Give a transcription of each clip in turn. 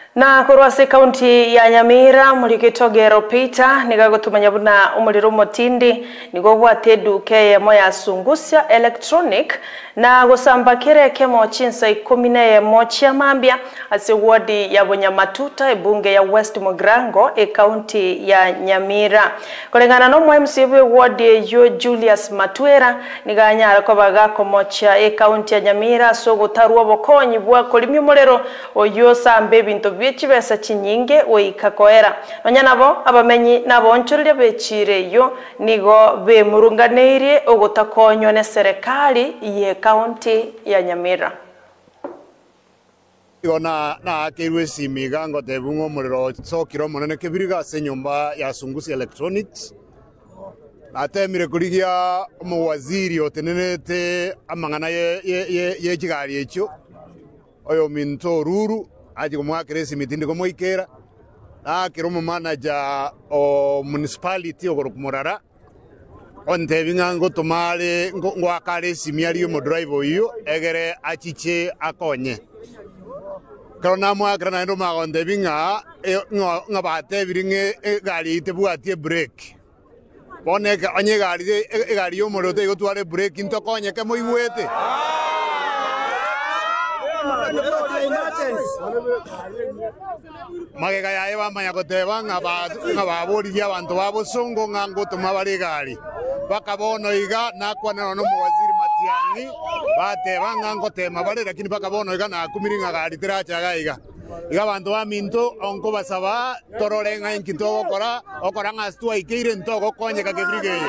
Na kurwase kaunti ya Nyamira mulikitogero Peter nigagutumanya buna umuriro motindi nigo gwatedu ke moya sungusya electronic na gusamba kireke mo chinsa 10 mochia mambia ase wadi ya Bunyamatuta ebunge ya West Mugrango kaunti ya Nyamira kulingana no MCB wadi yo Julius Matwera niganyara ko bagako mochia kaunti ya Nyamira so gutarwa bokonyi bwa kolimi mulero oyo sambe bintu bichibesa chinyinge oikakoera nonyanabo abamenyi nabonchurire bechire yo nigo be murunganeirie ogutakonyo ne serikali ye kaunti ya Nyamira na kirwe simiga ngo tebungo muriro sokiro monene Kebirigo ase nyumba ya sungusi electronics atemire kurigia umuwaziri otenenete amangana ye kigari echo oyo minto ruru aje kumwakiresi mitindi komoikera akiro mu manager o municipality ogorukumurara ontebinga ngo tumale ngwakare simiari yo driver iyo egere achiche akonye karona mwakira na ndo magonde binga ngabate biringe gari itebwatie break boneka anye gari yo morote gotware break intokonye ke moigwete magega yae bamanya goteba ngababuriria abantu babosongo ngango tumabare gari bakabono iga nakwana no muwaziri Matiang'i bateba ngango tema bare lakini bakabono iga nakumiringa gari tirachaga iga abantu baminto onko basaba tororenga inkinto okora ngastwa ikeire ntogo konyeka Kebirigo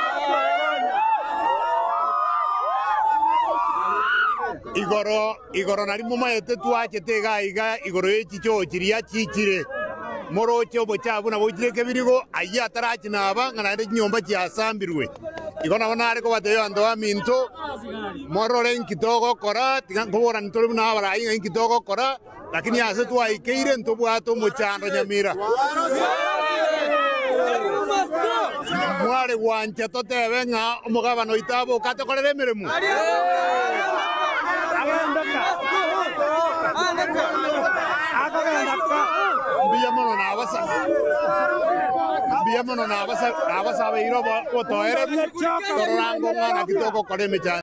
igoro nari mumayete twachete iga igoro echicho chiria chichire moroche obochabu na bojire Kebirigo aya tarachi naba ngana nyomba chiasambirwe igona bonare ko bateyo ando aminto morore nkitogo kora tingakobora ntore na bara inga nkitogo kora lakini ase twaikeire ntobwato mochando Nyamira mware wanje totebe nga omugabano itabo katokorere miremu Biamono na abasa beiro otoere tororango ngana kitoko kore mecha